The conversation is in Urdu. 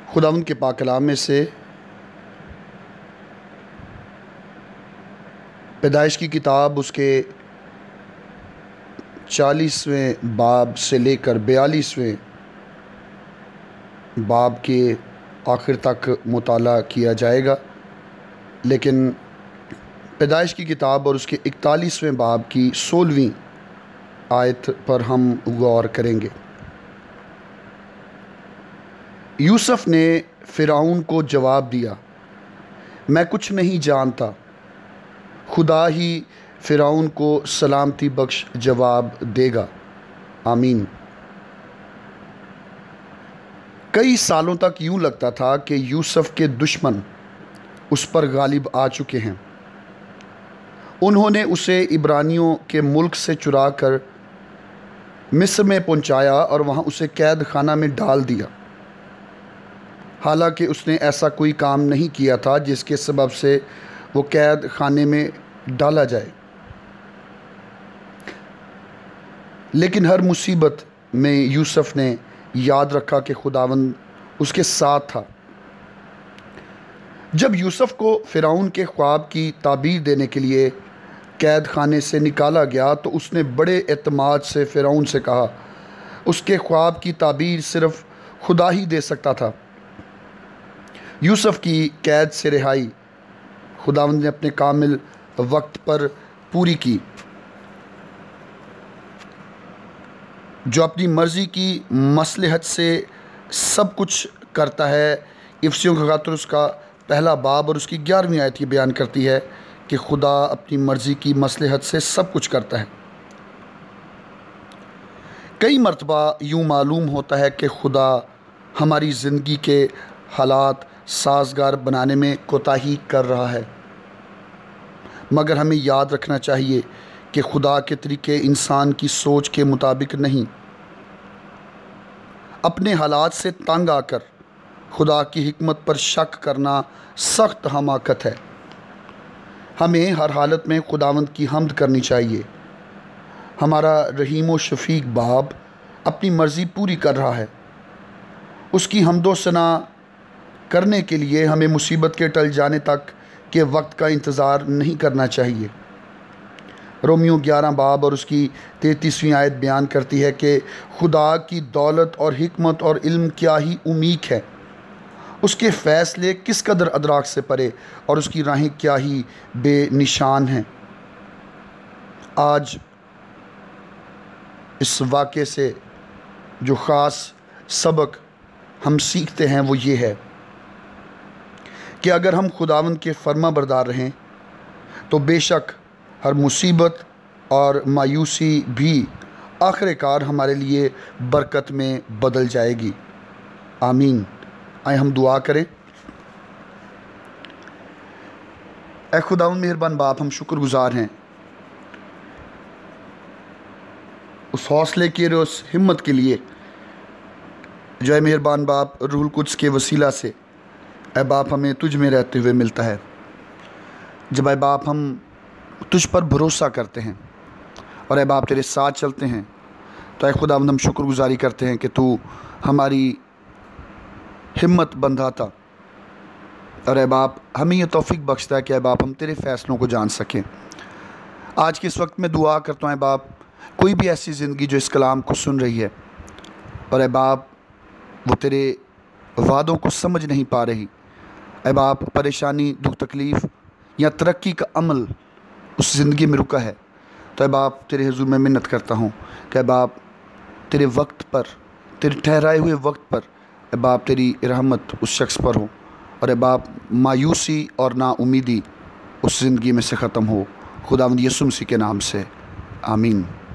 خداوند کے پاک کلام میں سے پیدائش کی کتاب اس کے 40ویں باب سے لے کر 42ویں باب کے آخر تک مطالعہ کیا جائے گا، لیکن پیدائش کی کتاب اور اس کے 41ویں باب کی 16ویں آیت پر ہم غور کریں گے۔ یوسف نے فرعون کو جواب دیا، میں کچھ نہیں جانتا۔ خدا ہی فرعون کو سلامتی بخش جواب دے گا، آمین۔ کئی سالوں تک یوں لگتا تھا کہ یوسف کے دشمن اس پر غالب آ چکے ہیں۔ انہوں نے اسے عبرانیوں کے ملک سے چرا کر مصر میں پہنچایا اور وہاں اسے قید خانہ میں ڈال دیا، حالانکہ اس نے ایسا کوئی کام نہیں کیا تھا جس کے سبب سے وہ قید خانے میں ڈالا جائے۔ لیکن ہر مصیبت میں یوسف نے یاد رکھا کہ خداوند اس کے ساتھ تھا۔ جب یوسف کو فرعون کے خواب کی تعبیر دینے کے لیے قید خانے سے نکالا گیا تو اس نے بڑے اعتماد سے فرعون سے کہا، اس کے خواب کی تعبیر صرف خدا ہی دے سکتا تھا۔ یوسف کی قید سے رہائی خداوند نے اپنے کامل وقت پر پوری کی، جو اپنی مرضی کی مصلحت سے سب کچھ کرتا ہے۔ افسیوں کا خط اس کا پہلا باب اور اس کی 11ویں آیت یہ بیان کرتی ہے کہ خدا اپنی مرضی کی مصلحت سے سب کچھ کرتا ہے۔ کئی مرتبہ یوں معلوم ہوتا ہے کہ خدا ہماری زندگی کے حالات سازگار بنانے میں کوتاہی کر رہا ہے، مگر ہمیں یاد رکھنا چاہیے کہ خدا کے طریقے انسان کی سوچ کے مطابق نہیں۔ اپنے حالات سے تنگ آ کر خدا کی حکمت پر شک کرنا سخت حماقت ہے۔ ہمیں ہر حالت میں خداوند کی حمد کرنی چاہیے۔ ہمارا رحیم و شفیق باپ اپنی مرضی پوری کر رہا ہے۔ اس کی حمد و ثنا کرنے کے لیے ہمیں مصیبت کے ٹل جانے تک کے وقت کا انتظار نہیں کرنا چاہیے۔ رومیو 11 باب اور اس کی 33ویں آیت بیان کرتی ہے کہ خدا کی دولت اور حکمت اور علم کیا ہی عمیق ہے، اس کے فیصلے کس قدر ادراک سے پرے اور اس کی راہیں کیا ہی بے نشان ہیں۔ آج اس واقعے سے جو خاص سبق ہم سیکھتے ہیں وہ یہ ہے کہ اگر ہم خداوند کے فرما بردار رہیں تو بے شک ہر مصیبت اور مایوسی بھی آخر کار ہمارے لیے برکت میں بدل جائے گی، آمین۔ آئے ہم دعا کریں۔ اے خداوند مہربان باپ، ہم شکر گزار ہیں اس حوصلے کی اور اس ہمت کے لیے جو اے مہربان باپ روح القدس کے وسیلہ سے اے باپ ہمیں تجھ میں رہتے ہوئے ملتا ہے۔ جب اے باپ ہم تجھ پر بھروسہ کرتے ہیں اور اے باپ تیرے ساتھ چلتے ہیں تو اے خداوند ہم شکر گزاری کرتے ہیں کہ تو ہماری ہمت بندھاتا اور اے باپ ہمیں یہ توفیق بخشتا ہے کہ اے باپ ہم تیرے فیصلوں کو جان سکیں۔ آج کے اس وقت میں دعا کرتا ہوں اے باپ کوئی بھی ایسی زندگی جو اس کلام کو سن رہی ہے اور اے باپ وہ تیرے وعدوں کو سمجھ نہیں پا رہی، اے باپ پریشانی، دکھ تکلیف یا ترقی کا عمل اس زندگی میں رکا ہے، تو اے باپ تیرے حضور میں منت کرتا ہوں کہ اے باپ تیرے وقت پر، تیرے ٹھہرائے ہوئے وقت پر اے باپ تیری رحمت اس شخص پر ہو اور اے باپ مایوسی اور نا امیدی اس زندگی میں سے ختم ہو، خداوند یسوع مسیح کے نام سے، آمین۔